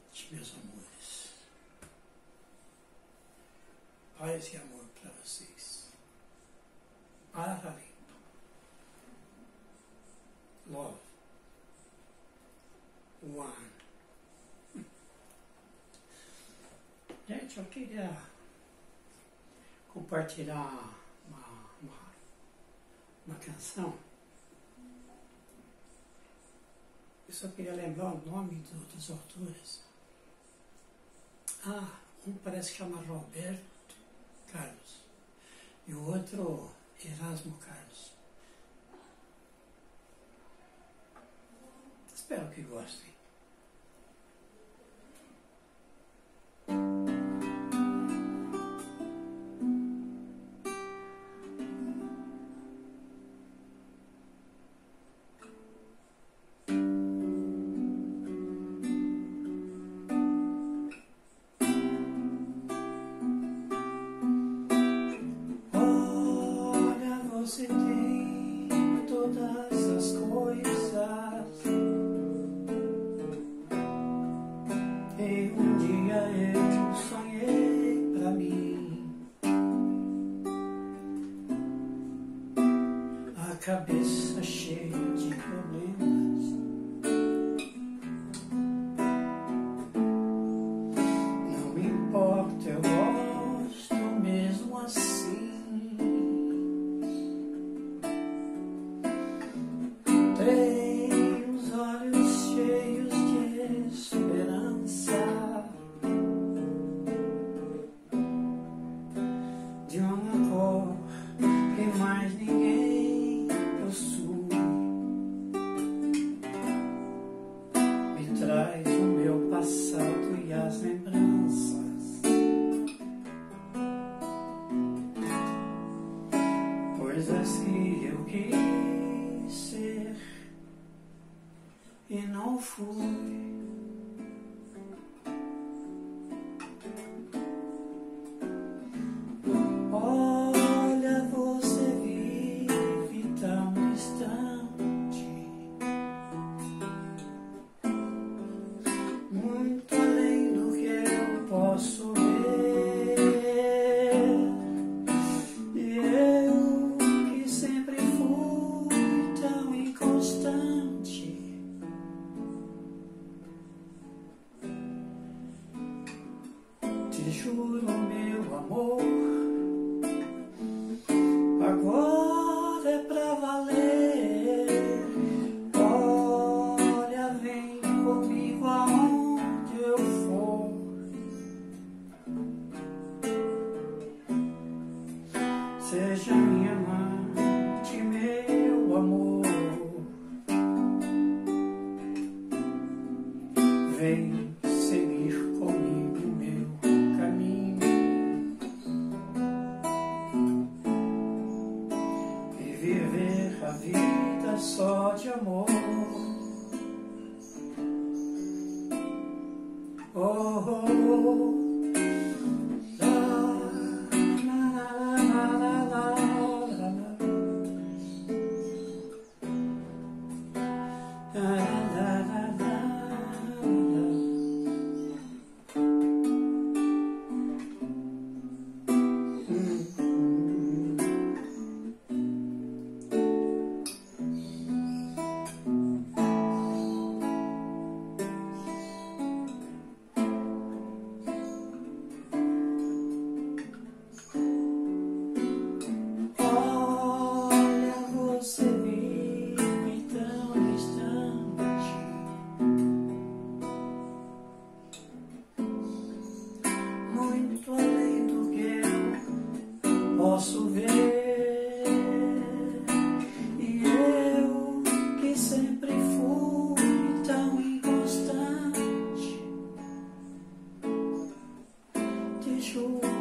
noite, meus amores. Paz e amor para vocês. Paralim. Love. One. Gente, eu queria compartilhar uma canção. Eu só queria lembrar o nome dos autores. Um parece que chama Roberto Carlos e o outro Erasmo Carlos. Espero que gostem. Você tem todas as coisas e um dia eu sonhei pra mim, a cabeça cheia de problemas, não me importa, eu gosto mesmo assim. Tem os olhos cheios de esperança, de uma cor que mais ninguém possui. Me traz o meu passado e as lembranças, coisas que eu quis ser e não fui. Olha, você vive tão distante, muito além do que eu posso ver. E eu que sempre fui tão inconstante, te juro, meu amor, agora é pra valer. Olha, vem comigo aonde eu for. Seja minha amante, meu amor. Vem seguir comigo meu caminho e viver a vida só de amor. Oh, oh, oh. Muito além do que eu posso ver, e eu que sempre fui tão inconstante, te juro.